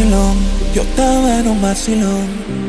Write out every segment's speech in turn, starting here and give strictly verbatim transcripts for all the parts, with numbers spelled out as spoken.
vacilón, yo estaba en un vacilón.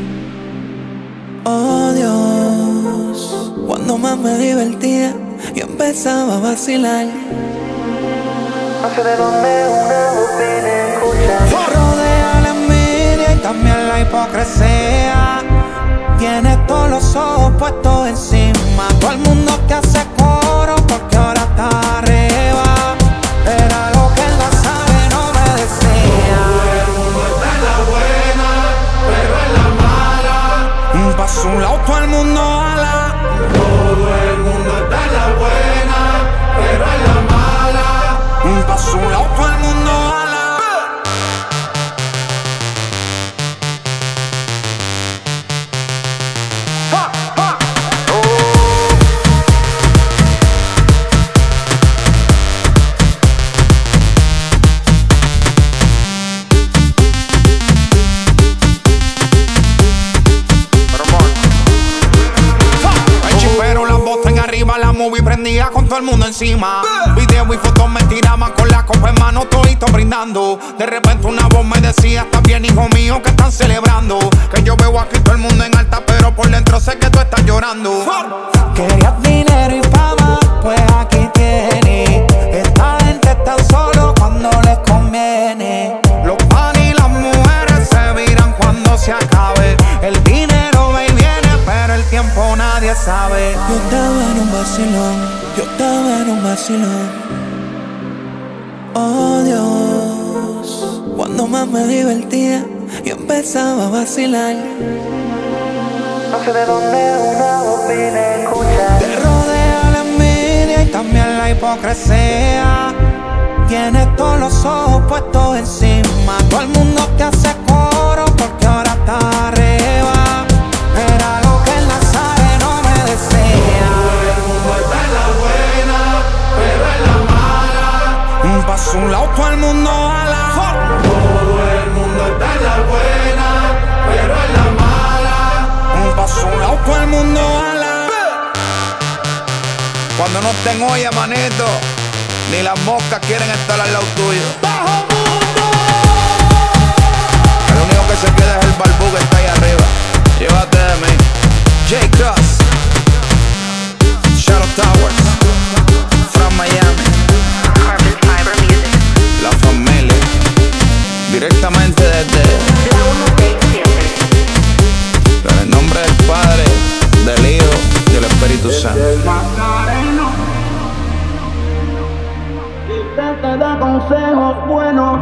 Oh Dios, cuando más me divertía, yo empezaba a vacilar. No sé de dónde una voz viene escuchar. Me rodea la envidia y también la hipocresía. Tienes todos los ojos puestos encima. Todo el mundo te hace coro porque ahora estás arriba. Era lo que él no sabe, no me decía. Todo el mundo está en la buena, pero en la mala. Pa' su lado todo el mundo ala. Todo el mundo está en la buena, pero en la mala. Pa' su lado todo el mundo ala. La movie prendía con todo el mundo encima. Video y fotos me tiraban con la copa en mano, todito brindando. De repente una voz me decía: está bien, hijo mío, que están celebrando. Que yo veo aquí todo el mundo en alta, pero por dentro sé que tú estás llorando. Querías dinero y fama, pues aquí tienes. Esta gente está solo cuando les conviene. Los pan y las mujeres se viran cuando se acabe. El dinero va y viene, pero el tiempo nadie sabe. Yo estaba en un vacilón, yo estaba en un vacilón. Oh Dios, cuando más me divertía, yo empezaba a vacilar. No sé de dónde una voz viene escuchar. Te rodea la envidia y también la hipocresía. Tienes todos los ojos puestos encima. Todo el mundo te hace coro porque ahora estás arriba. Era lo que él no sabe, no me decía. Todo el mundo está en la buena, pero en la mala. Pa' su lado todo el mundo ala. Todo el mundo está en la buena, pero en la mala. Pa' su lado todo el mundo ala. Cuando no estén olla, manito, ni las moscas quieren estar al lado tuyo. ¡Bajo mundo! El único que se queda es el barbú que está ahí arriba. Llévate de mí. J-Cross, Shadow Towers, from Miami. Carbon Fiber Music. La familia, directamente desde La uno seis siete. en el nombre del Padre, del Hijo y del Espíritu Santo. El Macareno. Y te da consejos buenos.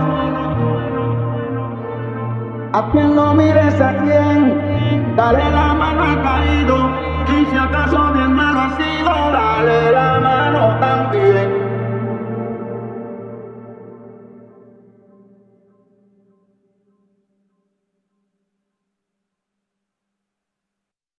A quien no mires a quien, dale la mano al caído. Y si acaso bien malo ha sido, dale la mano.